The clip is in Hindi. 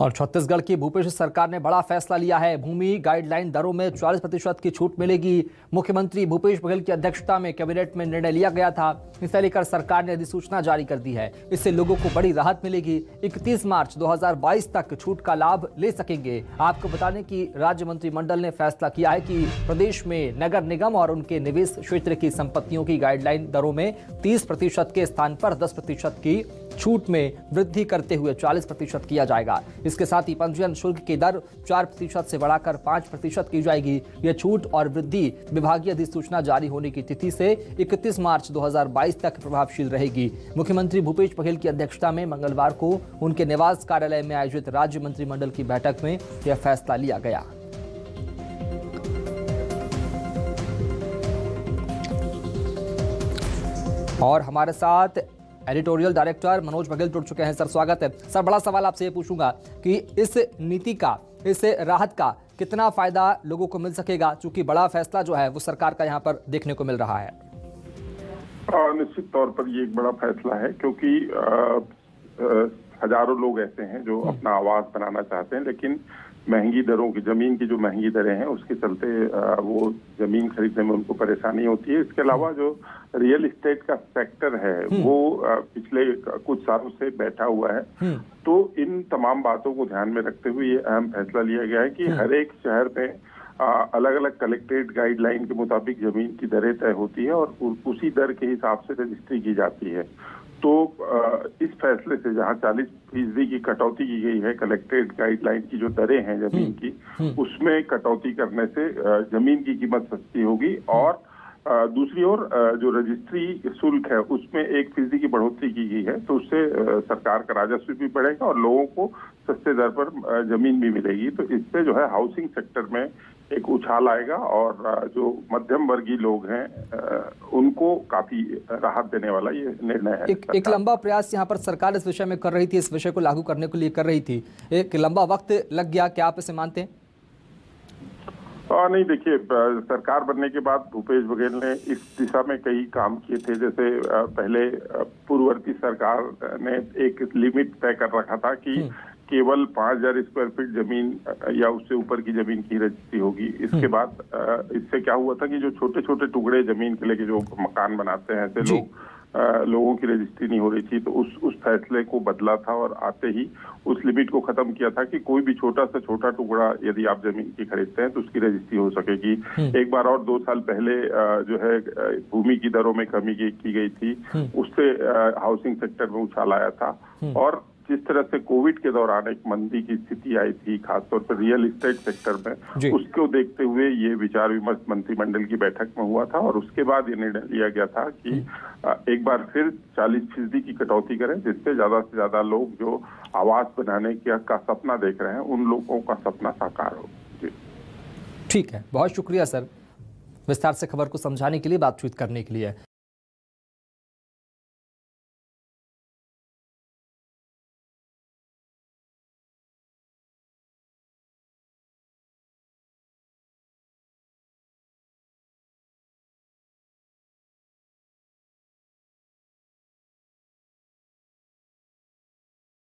और छत्तीसगढ़ की भूपेश सरकार ने बड़ा फैसला लिया है। भूमि गाइडलाइन दरों में 40% की छूट मिलेगी। मुख्यमंत्री भूपेश बघेल की अध्यक्षता में कैबिनेट में निर्णय लिया गया था। इसे लेकर सरकार ने अधिसूचना जारी कर दी है। इससे लोगों को बड़ी राहत मिलेगी। 31 मार्च 2022 तक छूट का लाभ ले सकेंगे। आपको बता दें कि राज्य मंत्रिमंडल ने फैसला किया है कि प्रदेश में नगर निगम और उनके निवेश क्षेत्र की संपत्तियों की गाइडलाइन दरों में 30% के स्थान पर 10% की छूट में वृद्धि करते हुए 40% किया जाएगा। इसके साथ ही पंजीयन शुल्क की दर 4% से बढ़ाकर 5% की जाएगी। यह छूट और वृद्धि विभागीय अधिसूचना जारी होने की तिथि से 31 मार्च 2022 तक प्रभावशील रहेगी। मुख्यमंत्री भूपेश बघेल की अध्यक्षता में मंगलवार को उनके निवास कार्यालय में आयोजित राज्य मंत्रिमंडल की बैठक में यह फैसला लिया गया। और हमारे साथ एडिटोरियल डायरेक्टर मनोज बघेल जुड़ चुके हैं। सर, स्वागत है। सर, बड़ा सवाल आपसे ये पूछूंगा कि इस नीति का, इस राहत का कितना फायदा लोगों को मिल सकेगा, क्योंकि बड़ा फैसला जो है वो सरकार का यहाँ पर देखने को मिल रहा है। निश्चित तौर पर ये एक बड़ा फैसला है, क्योंकि हजारों लोग ऐसे हैं जो अपना आवास बनाना चाहते हैं, लेकिन महंगी दरों की, जमीन की जो महंगी दरें हैं उसके चलते वो जमीन खरीदने में उनको परेशानी होती है। इसके अलावा जो रियल एस्टेट का सेक्टर है वो पिछले कुछ सालों से बैठा हुआ है। तो इन तमाम बातों को ध्यान में रखते हुए ये अहम फैसला लिया गया है कि हर एक शहर में अलग अलग कलेक्ट्रेट गाइडलाइन के मुताबिक जमीन की दरें तय होती है और उसी दर के हिसाब से रजिस्ट्री की जाती है। तो इस फैसले से जहां 40% की कटौती की गई है कलेक्ट्रेट गाइडलाइन की जो दरें हैं जमीन की, उसमें कटौती करने से जमीन की कीमत सस्ती होगी। और दूसरी ओर जो रजिस्ट्री शुल्क है उसमें 1% की बढ़ोतरी की गई है, तो उससे सरकार का राजस्व भी बढ़ेगा और लोगों को सस्ते दर पर जमीन भी मिलेगी। तो इससे जो है हाउसिंग सेक्टर में एक उछाल आएगा और जो मध्यम वर्गीय लोग हैं उनको काफी राहत देने वाला ये निर्णय है। एक लंबा प्रयास यहाँ पर सरकार इस विषय में कर रही थी, इस विषय को लागू करने के लिए कर रही थी। एक लंबा वक्त लग गया, क्या आप इसे मानते हैं? नहीं, देखिए, सरकार बनने के बाद भूपेश बघेल ने इस दिशा में कई काम किए थे। जैसे पहले पूर्ववर्ती सरकार ने एक लिमिट तय कर रखा था कि केवल 5000 स्क्वायर फीट जमीन या उससे ऊपर की जमीन की रजिस्ट्री होगी। इसके बाद इससे क्या हुआ था कि जो छोटे छोटे टुकड़े जमीन के लेके जो मकान बनाते हैं ऐसे लोगों की रजिस्ट्री नहीं हो रही थी। तो उस फैसले को बदला था और आते ही उस लिमिट को खत्म किया था कि कोई भी छोटा से छोटा टुकड़ा यदि आप जमीन की खरीदते हैं तो उसकी रजिस्ट्री हो सकेगी। एक बार और 2 साल पहले जो है भूमि की दरों में कमी की गई थी, उससे हाउसिंग सेक्टर में उछाल आया था। और जिस तरह से कोविड के दौरान एक मंदी की स्थिति आई थी, खासतौर पर रियल एस्टेट सेक्टर में, उसको देखते हुए ये विचार विमर्श मंत्रिमंडल की बैठक में हुआ था और उसके बाद ये निर्णय लिया गया था कि एक बार फिर 40% की कटौती करें, जिससे ज्यादा से ज्यादा लोग जो आवास बनाने का सपना देख रहे हैं उन लोगों का सपना साकार हो। जी ठीक है, बहुत शुक्रिया सर विस्तार से खबर को समझाने के लिए, बातचीत करने के लिए।